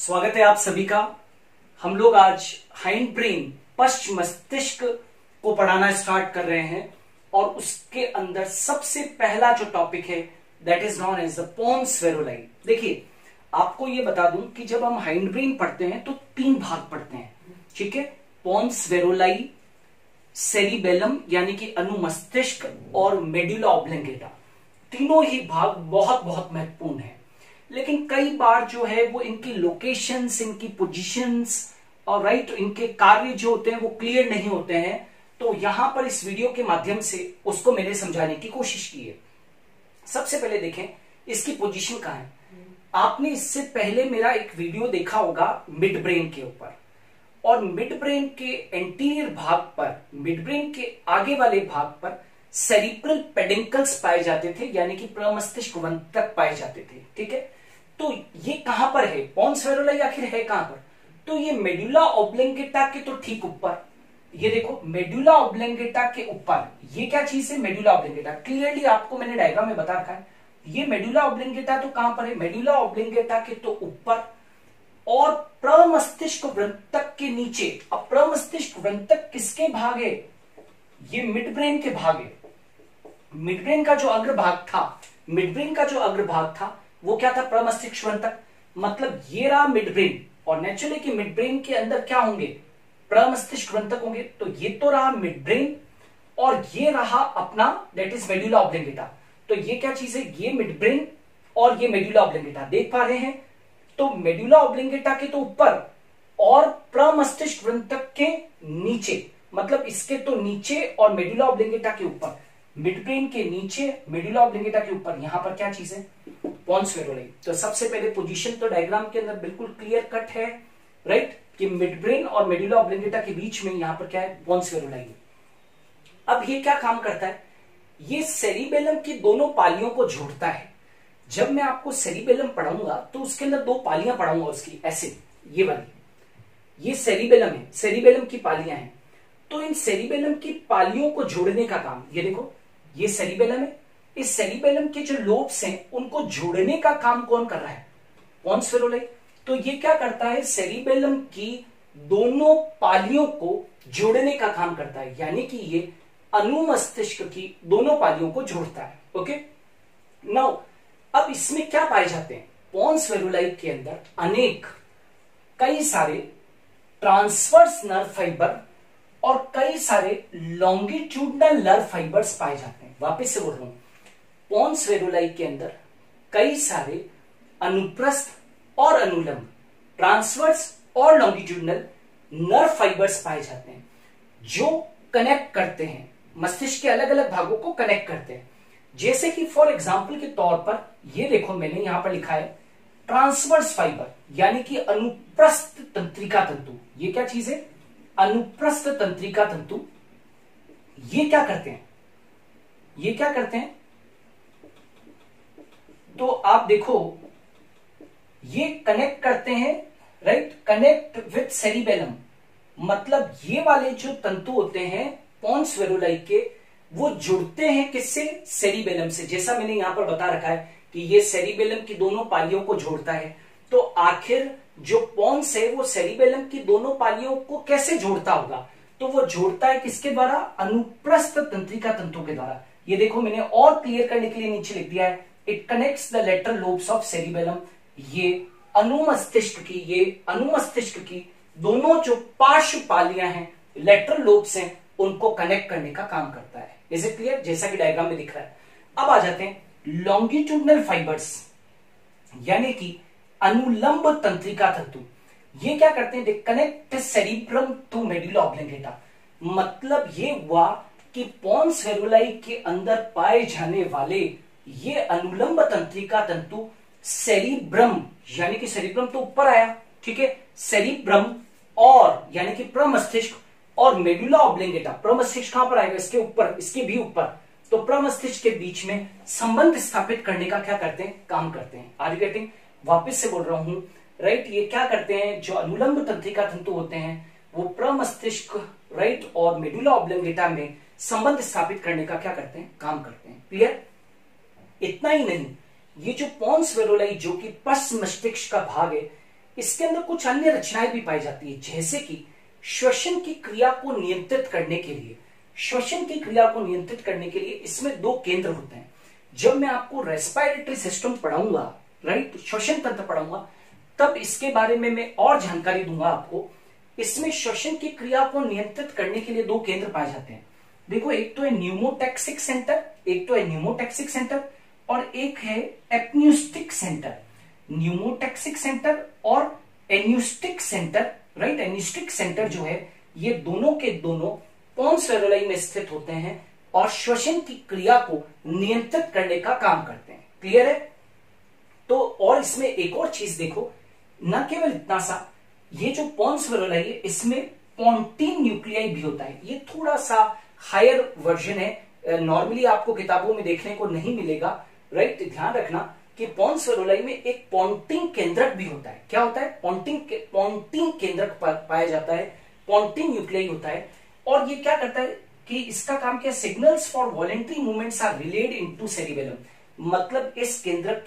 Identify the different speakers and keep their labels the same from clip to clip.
Speaker 1: स्वागत है आप सभी का। हम लोग आज हाइंड ब्रेन पश्च मस्तिष्क को पढ़ाना स्टार्ट कर रहे हैं और उसके अंदर सबसे पहला जो टॉपिक है that is known as the pons varolii. देखिए, आपको ये बता दूं कि जब हम हाइंड ब्रेन पढ़ते हैं तो 3 भाग पढ़ते हैं, ठीक है। पोन्स वेरोलाई, सेरिबेलम यानी कि अनुमस्तिष्क और मेडुला ऑब्लिंगेटा, तीनों ही भाग बहुत बहुत महत्वपूर्ण है। लेकिन कई बार जो है वो इनकी लोकेशंस, इनकी पोजीशंस और राइट इनके कार्य जो होते हैं वो क्लियर नहीं होते हैं। तो यहां पर इस वीडियो के माध्यम से उसको मैंने समझाने की कोशिश की है। सबसे पहले देखें इसकी पोजीशन कहां है। आपने इससे पहले मेरा एक वीडियो देखा होगा मिड ब्रेन के ऊपर, और मिड ब्रेन के एंटीरियर भाग पर, मिड ब्रेन के आगे वाले भाग पर सेरिब्रल पेडिंकल्स पाए जाते थे, यानी कि प्रमस्तिष्क तक पाए जाते थे, ठीक है। तो ये कहां पर है, पोन्स वेरोलाई आखिर है कहां पर? तो ये मेडुला ऑब्लिंगेटा के तो ठीक ऊपर, ये देखो मेडुला ऑब्लिंगेटा के ऊपर ये क्या चीज है, मेडुला ऑब्लिंगेटा। क्लियरली आपको मैंने डायग्राम में बता रखा है। ये मेडुला ऑब्लिंगेटा तो कहां पर है, मेडुला ऑब्लिंगेटा के तो ऊपर और प्रमस्तिष्क वृंतक के नीचे। अब प्रमस्तिष्क वृंतक किसके भाग है, ये मिड ब्रेन के भाग है। मिड ब्रेन का जो अग्रभाग था, मिड ब्रेन का जो अग्रभाग था वो क्या था, प्रमस्तिष्क वृंतक। मतलब ये रहा मिड ब्रेन, और नेचुरली कि मिड ब्रेन के अंदर क्या होंगे, प्रमस्तिष्क वृंतक होंगे। तो ये तो रहा मिड ब्रेन और ये रहा अपना दैट इज मेडुला ऑब्लिंगेटा। तो ये क्या चीज है, ये मिड ब्रेन और ये मेडुला ऑब्लिंगेटा, देख पा रहे हैं। तो मेडुला ऑब्लिंगेटा के तो ऊपर और प्रमस्तिष्क वृंतक के नीचे, मतलब इसके तो नीचे और मेडुला ऑब्लिंगेटा के ऊपर, मिड ब्रेन के नीचे मेडुला ऑब्लिंगेटा के ऊपर, यहां पर क्या चीज है, पोन्स वेरोलाई। तो सबसे पहले पोजीशन तो डायग्राम के अंदर बिल्कुल क्लियर कट है, राइट, कि मिड ब्रेन और मेडुला ऑब्लिंगेटा के बीच में यहां पर क्या है, पोन्स वेरोलाई। अब ये क्या काम करता है, ये सेरिबेलम की दोनों पालियों को जोड़ता है। जब मैं आपको सेरिबेलम पढ़ाऊंगा तो उसके अंदर 2 पालियां पढ़ाऊंगा उसकी, ऐसे ये वाली, ये सेरिबेलम है, सेरिबेलम की पालियां हैं। तो इन सेरिबेलम की पालियों को जोड़ने का काम, ये देखो ये सेरिबेलम है, इस सेरिबेलम के जो लोब्स हैं उनको जोड़ने का काम कौन कर रहा है, पोन्स वेरोलाई। तो ये क्या करता है, सेरिबेलम की दोनों पालियों को जोड़ने का काम करता है, यानी कि ये अनुमस्तिष्क की दोनों पालियों को जोड़ता है। ओके, नाउ अब इसमें क्या पाए जाते हैं, पोन्स वेरोलाई के अंदर अनेक कई सारे ट्रांसवर्स नर्व फाइबर और कई सारे लॉन्गिट्यूडनल नर्व फाइबर्स पाए जाते हैं। वापस से बोल रहा हूं, पोन्स वेरोलाई के अंदर कई सारे अनुप्रस्थ और अनुलंब, ट्रांसवर्स और लॉन्गिट्यूडनल नर्व फाइबर्स पाए जाते हैं, जो कनेक्ट करते हैं, मस्तिष्क के अलग अलग भागों को कनेक्ट करते हैं। जैसे कि फॉर एग्जाम्पल के तौर पर ये देखो, मैंने यहां पर लिखा है ट्रांसवर्स फाइबर, यानी कि अनुप्रस्थ तंत्रिका तंतु। ये क्या चीज है, अनुप्रस्थ तंत्रिका तंतु। ये क्या करते हैं, ये क्या करते हैं, तो आप देखो ये कनेक्ट करते हैं, राइट, कनेक्ट विथ सेरिबेलम। मतलब ये वाले जो तंतु होते हैं पोन्स वेरोलाई के, वो जुड़ते हैं किससे, सेरिबेलम से। जैसा मैंने यहां पर बता रखा है कि ये सेरिबेलम की दोनों पालियों को जोड़ता है। तो आखिर जो पोन्स है वो सेरिबेलम की दोनों पालियों को कैसे जोड़ता होगा, तो वो जोड़ता है किसके द्वारा, अनुप्रस्थ तंत्रिका तंतु के द्वारा। ये देखो मैंने और क्लियर करने के लिए नीचे लिख दिया है, it connects the lateral lobes of cerebellum. ये अनुमस्तिष्क की दोनों जो पार्श्व पालियां हैं, लेटरल लोब्स हैं, उनको कनेक्ट करने का काम करता है। इज इट क्लियर, जैसा कि डायग्राम में दिख रहा है। अब आ जाते हैं लॉन्गिट्यूडनल फाइबर्स, यानी कि अनुलंब तंत्रिका तंतु। ये क्या करते हैं, they connect cerebrum to medulla oblongata. मतलब ये हुआ कि पोन्स वेरोलाई के अंदर पाए जाने वाले ये अनुलंब तंत्रिका तंतु सेरिब्रम, यानी कि सेरिब्रम तो ऊपर आया, ठीक है, सेरिब्रम और यानी कि प्रमस्तिष्क और मेडुला ऑब्लिंगेटा, प्रमस्तिष्क कहां पर आएगा, इसके ऊपर, इसके भी ऊपर। तो प्रमस्तिष्क के बीच में संबंध स्थापित करने का क्या करते हैं, काम करते हैं। आर यू गेटिंग, वापिस से बोल रहा हूं, राइट, ये क्या करते हैं, जो अनुलंब तंत्रिका तंतु होते हैं वो प्रमस्तिष्क, राइट, और मेडुला ऑब्लिंगेटा में संबंध स्थापित करने का क्या करते हैं, काम करते हैं। क्लियर, इतना ही नहीं, ये जो पोन्स वेरोलाई जो कि पश्च मस्तिष्क का भाग है, इसके अंदर कुछ अन्य रचनाएं भी पाई जाती है, जैसे कि श्वसन की क्रिया को नियंत्रित करने के लिए, श्वसन की क्रिया को नियंत्रित करने के लिए इसमें 2 केंद्र होते हैं। जब मैं आपको रेस्पिरेटरी सिस्टम पढ़ाऊंगा, राइट, श्वसन तंत्र पढ़ाऊंगा, तब इसके बारे में मैं और जानकारी दूंगा आपको। इसमें श्वसन की क्रिया को नियंत्रित करने के लिए 2 केंद्र पाए जाते हैं। देखो, एक तो है न्यूमोटैक्सिक सेंटर, एक तो है न्यूमोटैक्सिक सेंटर और एक है एपन्यूस्टिक सेंटर। न्यूमोटैक्सिक सेंटर और apneustic centre, right, apneustic centre जो है ये दोनों के दोनों पोन्स फेरुलाई में स्थित होते हैं और श्वसन की क्रिया को नियंत्रित करने का काम करते हैं। क्लियर है? तो और इसमें एक और चीज देखो, न केवल इतना सा, ये जो पोन्स फेरुलाई है इसमें पोंटीन न्यूक्लियाई भी होता है। ये थोड़ा सा हायर वर्जन है, नॉर्मली आपको किताबों में देखने को नहीं मिलेगा, राइट। ध्यान रखना कि पोन्स फेरुलाई में एक पोंटिंग केंद्रक भी होता है। क्या होता है? पोंटिंग केंद्रक पाया जाता है, पोंटिंग न्यूक्लियाई होता है। और ये क्या करता है कि इसका काम क्या, signals for voluntary movements are relayed into cerebellum. मतलब इस केंद्रक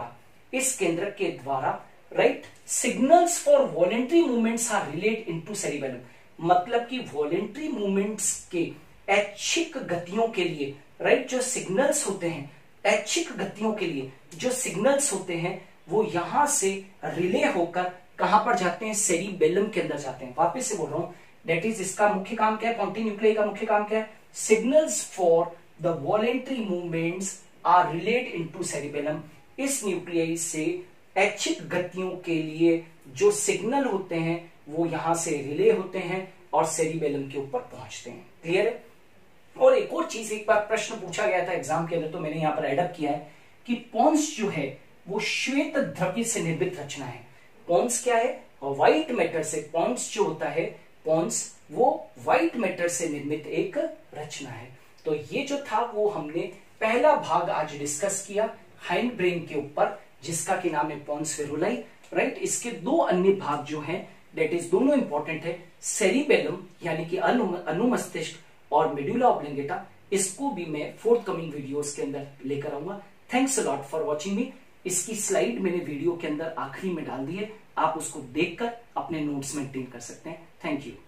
Speaker 1: के द्वारा right, signals for voluntary movements are relayed into cerebellum. मतलब कि वॉलेंटरी मूवमेंट्स के ऐच्छिक गतियों के लिए, राइट, जो सिग्नल्स होते हैं, ऐच्छिक गतियों के लिए जो सिग्नल्स होते हैं वो यहां से रिले होकर कहां पर जाते हैं? सेरिबेलम के अंदर जाते हैं। वापस से बोल रहा हूं, दैट इज इसका मुख्य काम क्या है? पोंटिन न्यूक्लियाई का मुख्य काम क्या है? Signals for the voluntary movements are relayed into cerebellum. इस न्यूक्लियाई से ऐच्छिक गतियों के लिए जो सिग्नल होते हैं वो यहां से रिले होते हैं और सेरिबेलम के ऊपर पहुंचते हैं। क्लियर है? और एक और चीज, एक बार प्रश्न पूछा गया था एग्जाम के अंदर, तो मैंने यहां पर एडअप किया है कि पोन्स जो है वो श्वेत द्रव्य से निर्मित रचना है। पोन्स क्या है? व्हाइट मैटर से, पोन्स जो होता है, पोन्स वो व्हाइट मैटर से निर्मित एक रचना है। तो ये जो था वो हमने पहला भाग आज डिस्कस किया हाइंड ब्रेन के ऊपर, जिसका की नाम है पोन्स फेरुलाई, राइट। इसके 2 अन्य भाग जो हैं, दैट इज दोनों इंपॉर्टेंट है, सेरिबेलम यानी कि अनुमस्तिष्क और मेडुला ऑब्लिंगेटा। इसको भी मैं फोर्थकमिंग वीडियोस के अंदर लेकर आऊंगा। Thanks a lot for watching me. इसकी स्लाइड मैंने वीडियो के अंदर आखिरी में डाल दी है, आप उसको देखकर अपने नोट्स मेंटेन कर सकते हैं। Thank you.